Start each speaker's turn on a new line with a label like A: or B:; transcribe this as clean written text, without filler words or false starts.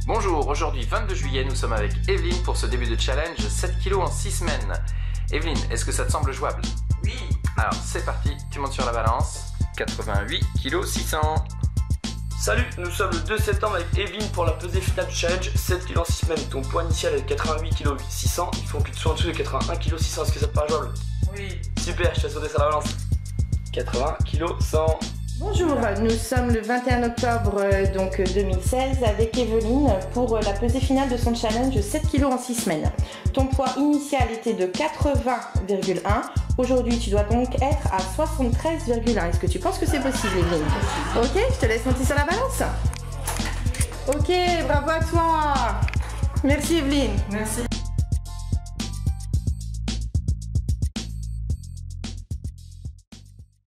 A: Bonjour, aujourd'hui 22 juillet, nous sommes avec Evelyne pour ce début de challenge 7 kg en 6 semaines. Evelyne, est-ce que ça te semble jouable?
B: Oui.
A: Alors c'est parti, tu montes sur la balance. 88 kg 600.
B: Salut, nous sommes le 2 septembre avec Evelyne pour la pesée finale du challenge 7 kg en 6 semaines. Ton poids initial est 88 kg 600, il faut que tu sois en dessous de 81 kg 600, est-ce que ça te paraît jouable?
C: Oui.
B: Super, je te laisse sauter sur la balance. 80 kg 100.
D: Bonjour, nous sommes le 21 octobre 2016 avec Evelyne pour la pesée finale de son challenge 7 kg en 6 semaines. Ton poids initial était de 80,1. Aujourd'hui, tu dois donc être à 73,1. Est-ce que tu penses que c'est possible, Evelyne? Ok, je te laisse monter sur la balance. Ok, bravo à toi. Merci, Evelyne.
C: Merci.